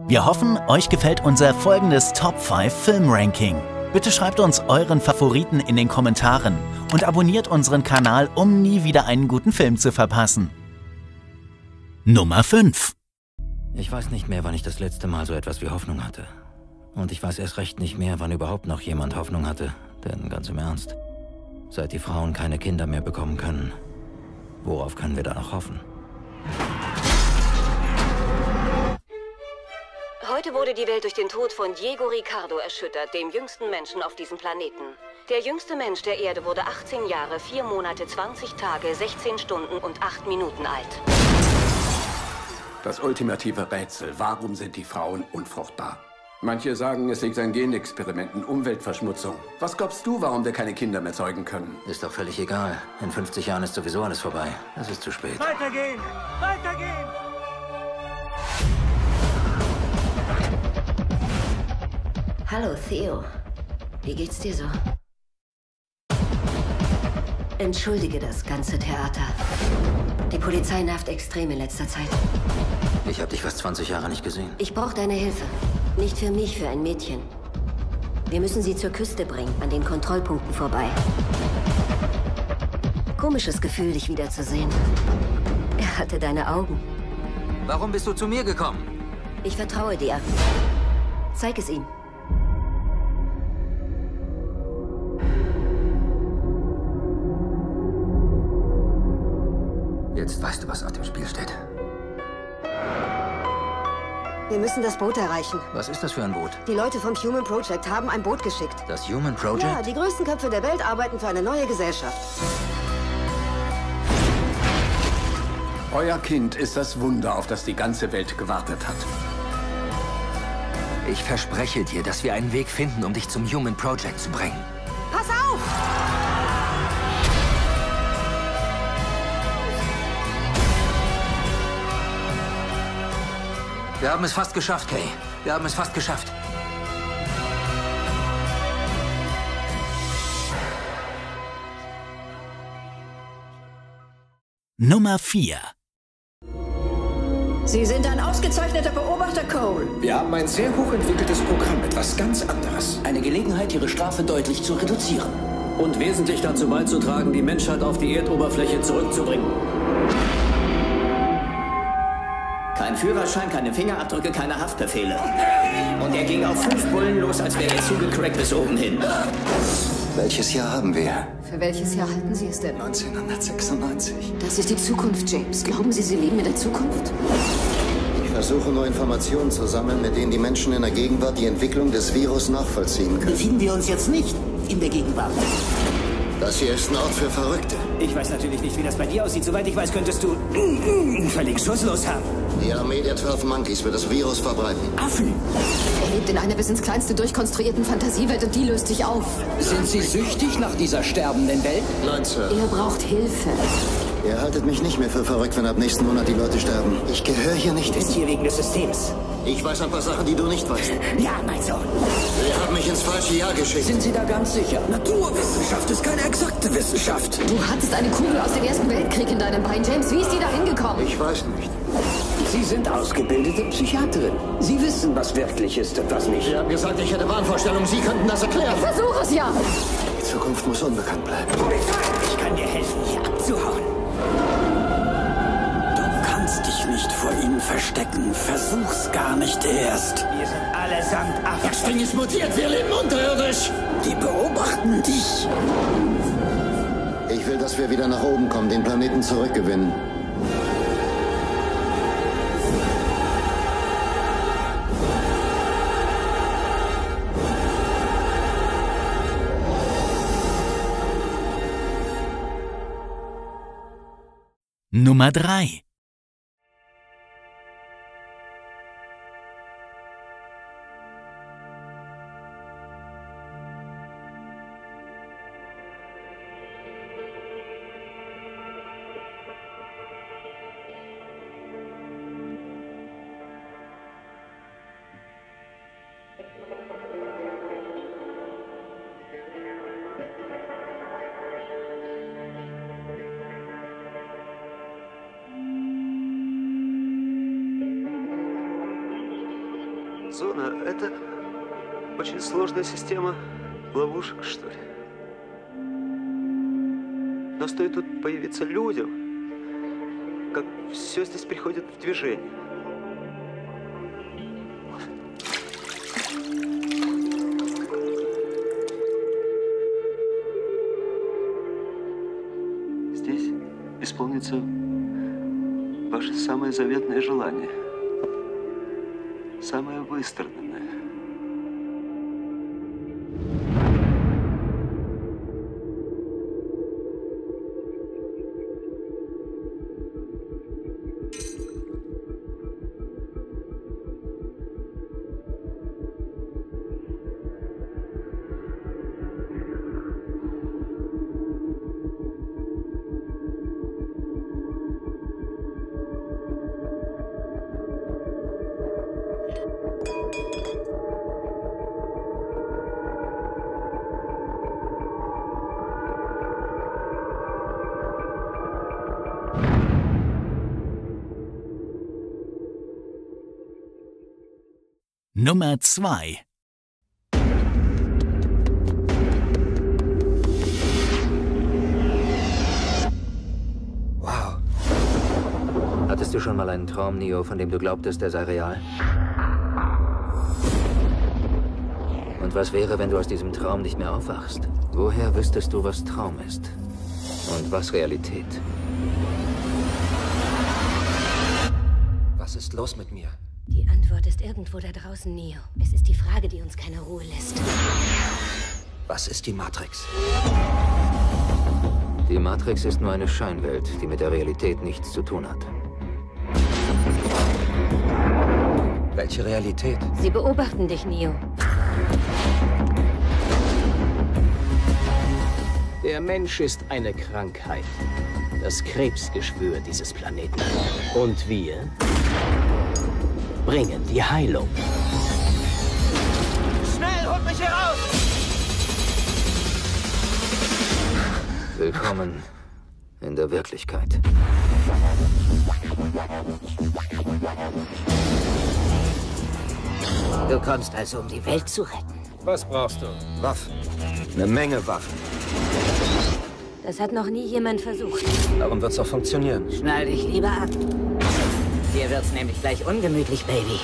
Wir hoffen, euch gefällt unser folgendes Top 5 Film-Ranking. Bitte schreibt uns euren Favoriten in den Kommentaren und abonniert unseren Kanal, um nie wieder einen guten Film zu verpassen. Nummer 5. Ich weiß nicht mehr, wann ich das letzte Mal so etwas wie Hoffnung hatte. Und ich weiß erst recht nicht mehr, wann überhaupt noch jemand Hoffnung hatte. Denn ganz im Ernst, seit die Frauen keine Kinder mehr bekommen können, worauf können wir da noch hoffen? Heute wurde die Welt durch den Tod von Diego Ricardo erschüttert, dem jüngsten Menschen auf diesem Planeten. Der jüngste Mensch der Erde wurde 18 Jahre, 4 Monate, 20 Tage, 16 Stunden und 8 Minuten alt. Das ultimative Rätsel: Warum sind die Frauen unfruchtbar? Manche sagen, es liegt an Genexperimenten, Umweltverschmutzung. Was glaubst du, warum wir keine Kinder mehr zeugen können? Ist doch völlig egal. In 50 Jahren ist sowieso alles vorbei. Es ist zu spät. Weitergehen! Weitergehen! Hallo, Theo. Wie geht's dir so? Entschuldige das ganze Theater. Die Polizei nervt extrem in letzter Zeit. Ich habe dich fast 20 Jahre nicht gesehen. Ich brauche deine Hilfe. Nicht für mich, für ein Mädchen. Wir müssen sie zur Küste bringen, an den Kontrollpunkten vorbei. Komisches Gefühl, dich wiederzusehen. Er hatte deine Augen. Warum bist du zu mir gekommen? Ich vertraue dir. Zeig es ihm. Jetzt weißt du, was auf dem Spiel steht. Wir müssen das Boot erreichen. Was ist das für ein Boot? Die Leute vom Human Project haben ein Boot geschickt. Das Human Project? Ja, die größten Köpfe der Welt arbeiten für eine neue Gesellschaft. Euer Kind ist das Wunder, auf das die ganze Welt gewartet hat. Ich verspreche dir, dass wir einen Weg finden, um dich zum Human Project zu bringen. Pass auf! Wir haben es fast geschafft, Kay. Wir haben es fast geschafft. Nummer 4. Sie sind ein ausgezeichneter Beobachter, Cole. Wir haben ein sehr hochentwickeltes Programm, etwas ganz anderes. Eine Gelegenheit, Ihre Strafe deutlich zu reduzieren. Und wesentlich dazu beizutragen, die Menschheit auf die Erdoberfläche zurückzubringen. Kein Führerschein, keine Fingerabdrücke, keine Haftbefehle. Und er ging auf 5 Bullen los, als wäre er zugecrackt bis oben hin. Welches Jahr haben wir? Für welches Jahr halten Sie es denn? 1996. Das ist die Zukunft, James. Glauben Sie, Sie leben in der Zukunft? Ich versuche nur Informationen zu sammeln, mit denen die Menschen in der Gegenwart die Entwicklung des Virus nachvollziehen können. Befinden wir uns jetzt nicht in der Gegenwart? Das hier ist ein Ort für Verrückte. Ich weiß natürlich nicht, wie das bei dir aussieht. Soweit ich weiß, könntest du völlig schusslos haben. Die Armee der 12 Monkeys wird das Virus verbreiten. Affen! Er lebt in einer bis ins Kleinste durchkonstruierten Fantasiewelt und die löst sich auf. Sind Sie süchtig nach dieser sterbenden Welt? Nein, Sir. Er braucht Hilfe. Ihr haltet mich nicht mehr für verrückt, wenn ab nächsten Monat die Leute sterben. Ich gehöre hier nicht Du bist hin. hier wegen des Systems. Ich weiß ein paar Sachen, die du nicht weißt. Ja, mein Sohn. Ihr habt mich ins falsche Jahr geschickt. Sind Sie da ganz sicher? Naturwissenschaft ist keine exakte Wissenschaft. Du hattest eine Kugel aus dem Ersten Weltkrieg in deinem Bein. James, wie ist die da hingekommen? Ich weiß nicht. Sie sind ausgebildete Psychiaterin. Sie wissen, was wirklich ist und was nicht. Sie haben gesagt, ich hätte Wahnvorstellungen. Sie könnten das erklären. Versuch es ja! Die Zukunft muss unbekannt bleiben. Ich kann dir helfen, hier abzuhauen. Du kannst dich nicht vor ihnen verstecken. Versuch's gar nicht erst. Wir sind allesamt Affen. Das Ding ist mutiert. Wir leben unterirdisch. Die beobachten dich. Ich will, dass wir wieder nach oben kommen, den Planeten zurückgewinnen. Nummer 3. Зона — это очень сложная система ловушек, что ли. Но стоит тут появиться людям, как все здесь приходит в движение. Здесь исполнится ваше самое заветное желание. Самое выстраданное. Nummer 2. Wow. Hattest du schon mal einen Traum, Neo, von dem du glaubtest, er sei real? Und was wäre, wenn du aus diesem Traum nicht mehr aufwachst? Woher wüsstest du, was Traum ist? Und was Realität? Was ist los mit mir? Die Antwort ist irgendwo da draußen, Neo. Es ist die Frage, die uns keine Ruhe lässt. Was ist die Matrix? Die Matrix ist nur eine Scheinwelt, die mit der Realität nichts zu tun hat. Welche Realität? Sie beobachten dich, Neo. Der Mensch ist eine Krankheit. Das Krebsgeschwür dieses Planeten. Und wir bringen die Heilung. Schnell, holt mich hier raus! Willkommen in der Wirklichkeit. Du kommst also, um die Welt zu retten. Was brauchst du? Waffen. Eine Menge Waffen. Das hat noch nie jemand versucht. Darum wird's auch funktionieren. Schnall dich lieber ab. Dir wird's nämlich gleich ungemütlich, Baby.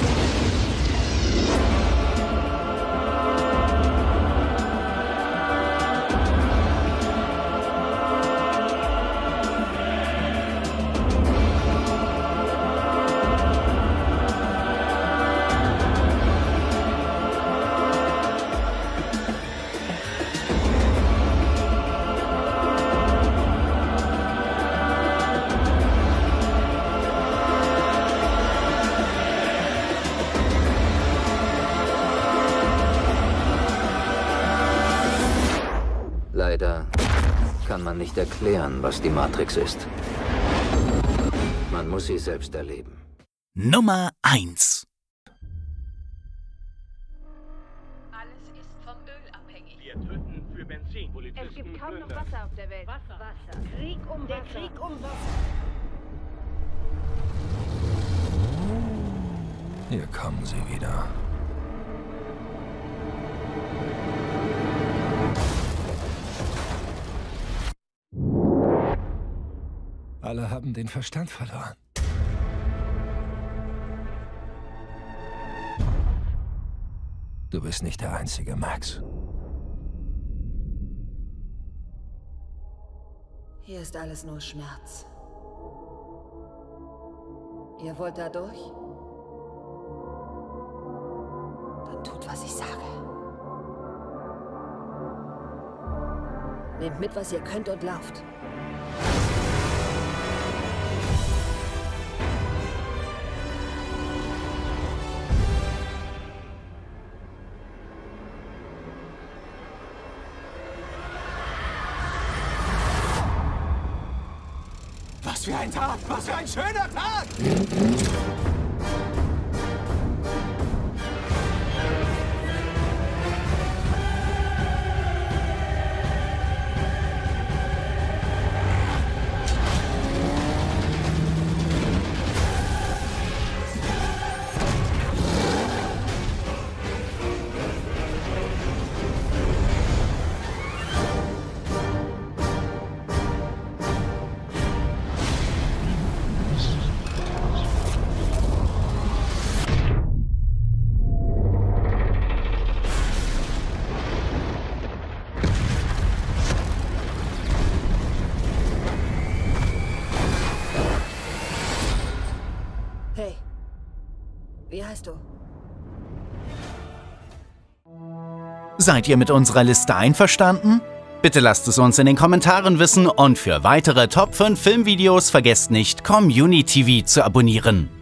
Leider kann man nicht erklären, was die Matrix ist. Man muss sie selbst erleben. Nummer 1. Alles ist vom Öl abhängig. Wir töten für Benzin. Es gibt kaum noch Wasser auf der Welt. Wasser. Krieg um Wasser. Der Krieg um Wasser. Hier kommen sie wieder. Alle haben den Verstand verloren. Du bist nicht der Einzige, Max. Hier ist alles nur Schmerz. Ihr wollt da durch? Dann tut, was ich sage. Nehmt mit, was ihr könnt und lauft. Was für ein Tag! Was für ein schöner Tag! Wie heißt du? Seid ihr mit unserer Liste einverstanden? Bitte lasst es uns in den Kommentaren wissen und für weitere Top 5 Filmvideos vergesst nicht, Community TV zu abonnieren.